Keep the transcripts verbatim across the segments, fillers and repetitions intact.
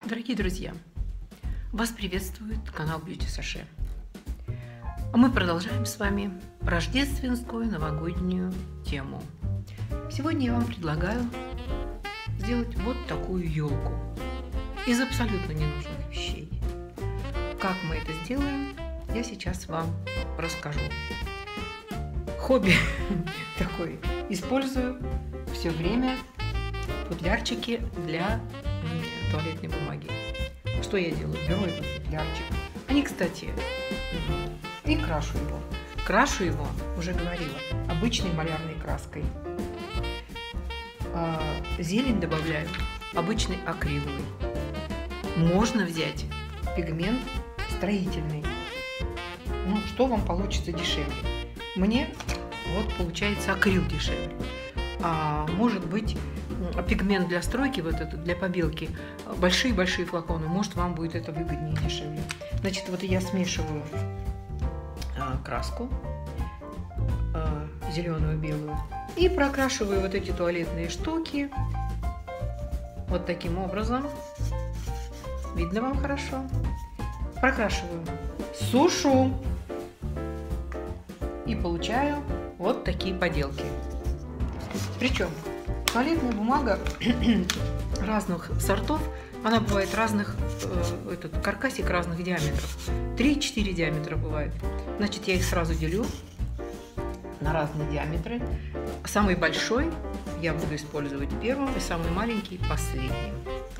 Дорогие друзья, вас приветствует канал Beauty Sachet. А мы продолжаем с вами рождественскую новогоднюю тему. Сегодня я вам предлагаю сделать вот такую елку из абсолютно ненужных вещей. Как мы это сделаем, я сейчас вам расскажу. Хобби такой. Использую все время футлярчики для туалетной бумаги. Что я делаю? Беру этот футлярчик. Они, кстати, и крашу его. Крашу его, уже говорила, обычной малярной краской. А зелень добавляю обычный акриловый. Можно взять пигмент строительный. Ну, что вам получится дешевле? Мне вот получается акрил дешевле. А может быть, пигмент для стройки, вот этот, для побелки, большие-большие флаконы, может, вам будет это выгоднее и дешевле. Значит, вот я смешиваю а, краску а, зеленую, белую, и прокрашиваю вот эти туалетные штуки вот таким образом. Видно вам хорошо? Прокрашиваю, сушу и получаю вот такие поделки. Причем туалетная бумага разных сортов, она бывает разных, э, этот каркасик разных диаметров. три-четыре диаметра бывает. Значит, я их сразу делю на разные диаметры. Самый большой я буду использовать первым, и самый маленький последним.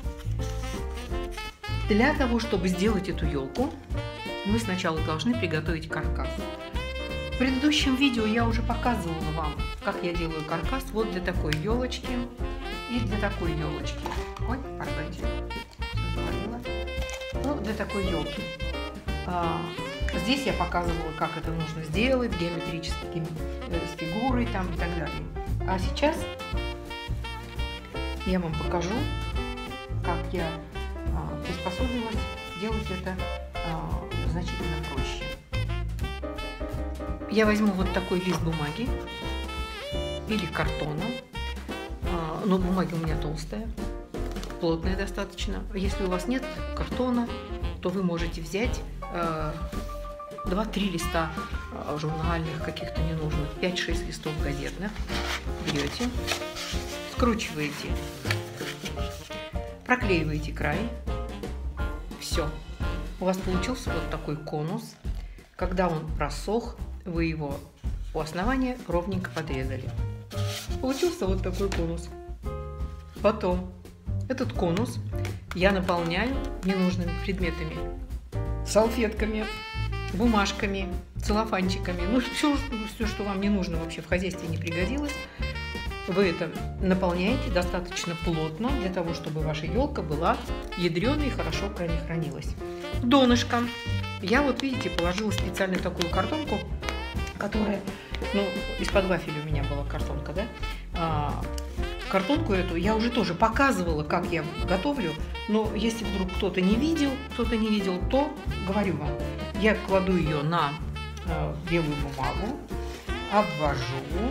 Для того, чтобы сделать эту елку, мы сначала должны приготовить каркас. В предыдущем видео я уже показывала вам, как я делаю каркас вот для такой елочки и для такой елочки. Ой, пардонте, завалила. Ну, для такой елки. А, здесь я показывала, как это нужно сделать, геометрическими с фигурой там и так далее. А сейчас я вам покажу, как я а, приспособилась делать это а, значительно проще. Я возьму вот такой лист бумаги или картона, но бумага у меня толстая, плотная достаточно. Если у вас нет картона, то вы можете взять два-три листа журнальных, каких-то ненужных, пять-шесть листов газетных, берете, скручиваете, проклеиваете край, все. У вас получился вот такой конус. Когда он просох, вы его у основания ровненько подрезали. Получился вот такой конус. Потом этот конус я наполняю ненужными предметами. Салфетками, бумажками, целлофанчиками. Ну, все, все, что вам не нужно вообще в хозяйстве, не пригодилось. Вы это наполняете достаточно плотно, для того, чтобы ваша елка была ядреной и хорошо хранилась. Донышко. Я вот, видите, положила специально такую картонку, которая, ну, из-под вафеля у меня была картонка, да? А, картонку эту я уже тоже показывала, как я готовлю, но если вдруг кто-то не видел, кто-то не видел, то говорю вам, я кладу ее на а, белую бумагу, обвожу,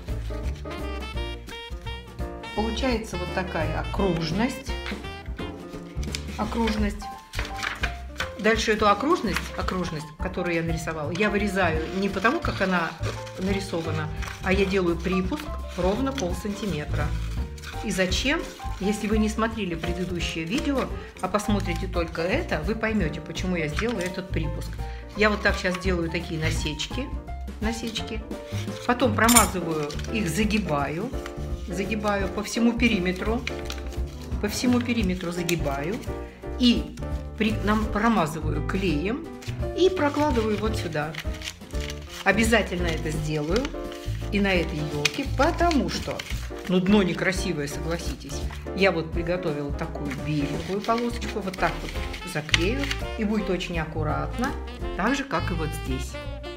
получается вот такая окружность, окружность. Дальше эту окружность, окружность, которую я нарисовала, я вырезаю не потому, как она нарисована, а я делаю припуск ровно полсантиметра. И зачем? Если вы не смотрели предыдущее видео, а посмотрите только это, вы поймете, почему я сделала этот припуск. Я вот так сейчас делаю такие насечки, насечки, потом промазываю их, загибаю, загибаю по всему периметру, по всему периметру загибаю и нам промазываю клеем и прокладываю вот сюда. Обязательно это сделаю и на этой елке, потому что, ну, дно некрасивое, согласитесь. Я вот приготовила такую беленькую полосочку, вот так вот заклею, и будет очень аккуратно, так же, как и вот здесь.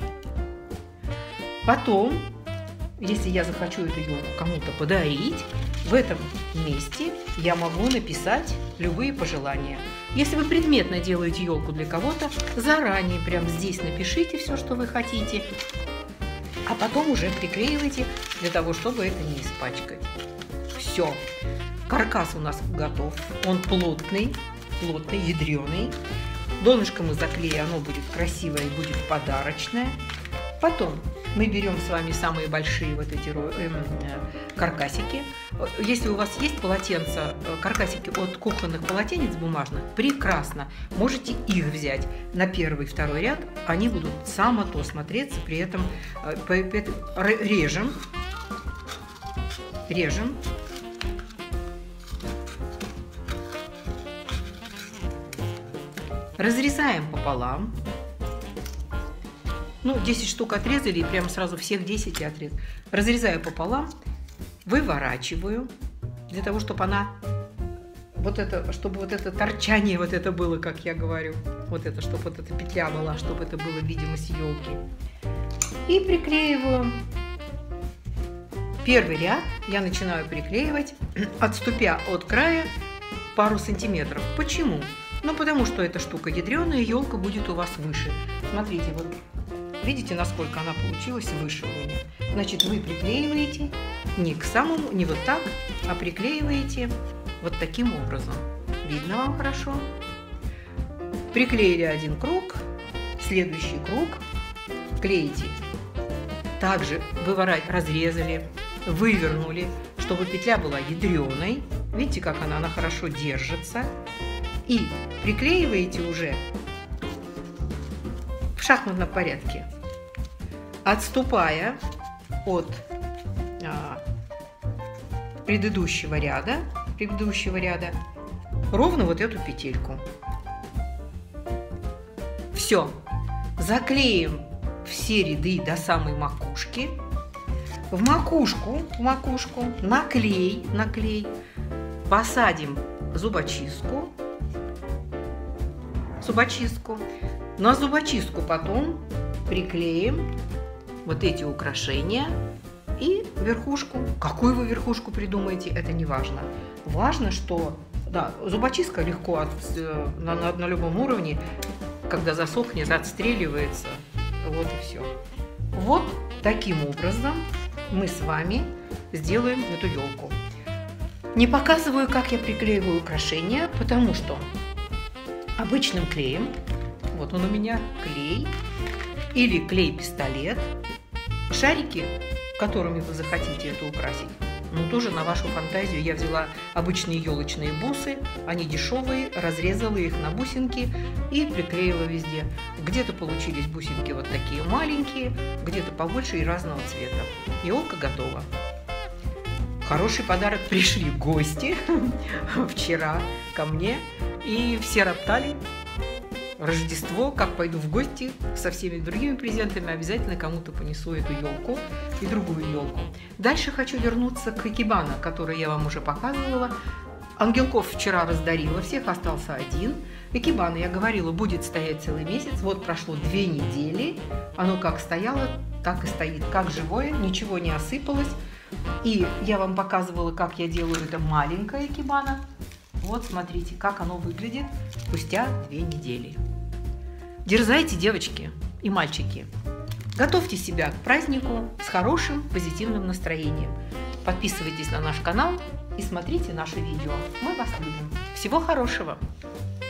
Потом, если я захочу эту елку кому-то подарить, в этом месте я могу написать любые пожелания. Если вы предметно делаете елку для кого-то, заранее прямо здесь напишите все, что вы хотите, а потом уже приклеивайте для того, чтобы это не испачкать. Все. Каркас у нас готов. Он плотный, плотный, ядреный. Донышко мы заклеим, оно будет красивое и будет подарочное. Потом мы берем с вами самые большие вот эти каркасики. Если у вас есть полотенца, каркасики от кухонных полотенец бумажных, прекрасно. Можете их взять на первый, второй ряд. Они будут само то смотреться. При этом режем. Режем. Разрезаем пополам. Ну, десять штук отрезали, и прямо сразу всех десять и отрезали. Разрезаю пополам, выворачиваю, для того, чтобы она, вот это, чтобы вот это торчание, вот это было, как я говорю, вот это, чтобы вот эта петля была, чтобы это было видимость елки. И приклеиваю. Первый ряд я начинаю приклеивать, отступя от края пару сантиметров. Почему? Ну, потому что эта штука ядреная, елка будет у вас выше. Смотрите, вот. Видите, насколько она получилась выше у меня? Значит, вы приклеиваете не к самому, не вот так, а приклеиваете вот таким образом. Видно вам хорошо? Приклеили один круг, следующий круг клеите. Также выворачивали, разрезали, вывернули, чтобы петля была ядреной. Видите, как она, она хорошо держится. И приклеиваете уже в шахматном порядке, отступая от а, предыдущего ряда, предыдущего ряда, ровно вот эту петельку. Все. Заклеим все ряды до самой макушки. В макушку, в макушку наклей, наклей, посадим зубочистку, зубочистку. На зубочистку потом приклеим вот эти украшения и верхушку. Какую вы верхушку придумаете, это не важно. Важно, что да, зубочистка легко от, на, на, на любом уровне, когда засохнет, отстреливается. Вот и все. Вот таким образом мы с вами сделаем эту елку. Не показываю, как я приклеиваю украшения, потому что обычным клеем, вот он у меня клей, или клей-пистолет, шарики, которыми вы захотите это украсить, ну тоже на вашу фантазию. Я взяла обычные елочные бусы, они дешевые, разрезала их на бусинки и приклеила везде. Где-то получились бусинки вот такие маленькие, где-то побольше и разного цвета. Елка готова. Хороший подарок. Пришли гости вчера ко мне, и все роптали: Рождество, как пойду в гости со всеми другими презентами, обязательно кому-то понесу эту елку и другую елку. Дальше хочу вернуться к икебана, который я вам уже показывала. Ангелков вчера раздарила, всех остался один. Икебана, я говорила, будет стоять целый месяц. Вот прошло две недели, оно как стояло, так и стоит, как живое, ничего не осыпалось. И я вам показывала, как я делаю это маленькое икебана. Вот смотрите, как оно выглядит спустя две недели. Дерзайте, девочки и мальчики. Готовьте себя к празднику с хорошим позитивным настроением. Подписывайтесь на наш канал и смотрите наши видео. Мы вас любим. Всего хорошего!